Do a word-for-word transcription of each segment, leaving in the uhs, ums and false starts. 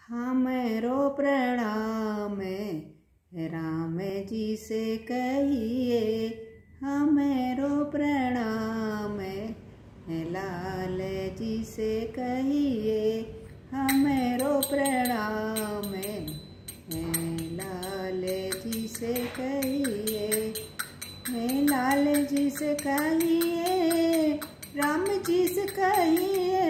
हमरो प्रणाम राम जी से कहिए, हमरो प्रणाम लाल जी से कहिए, हमरो प्रणाम लाल जी से कहिए, लाल जी से कहिए, राम जी से कहिए,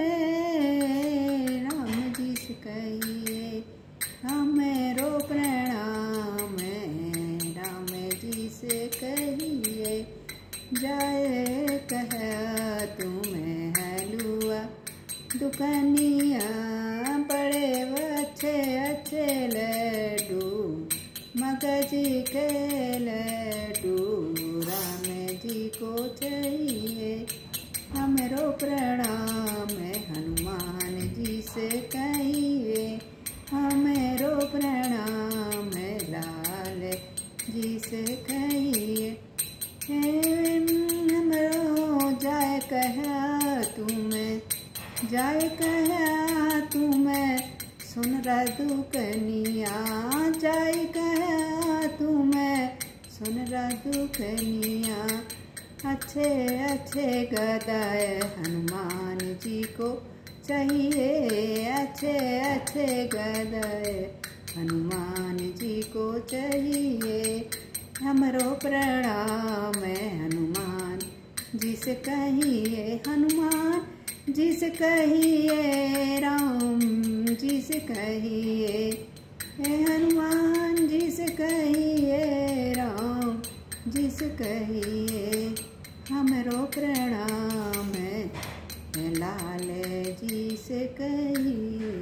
राम जी से कहिए, हमरो प्रणाम राम जी से कहिए। जाए कह तुम्हें हलुआ दुकनिया, बड़े अच्छे अच्छे लड्डू, मगज के लड्डू राम जी को चाहिए। हमरो प्रणाम हनुमान जी से कहिए, हमरो प्रणाम लाल जी से कहिए। हमरो जाय कहा तुम्हें, जाय कहा तुम्हें सुन रदु कनिया, जाय कहा तुम्हें सुन रदु कनिया। अच्छे अच्छे गदाय हनुमान जी को चाहिए, अच्छे अच्छे गदाय हनुमान जी को चाहिए। हमरो प्रणाम हनुमान जी से कहिए, हनुमान जी से कहिए, राम जी से कहिए, हनुमान जी से कहिए, राम जी से कहिए। हमरो प्रणाम लाल जी से कहिए।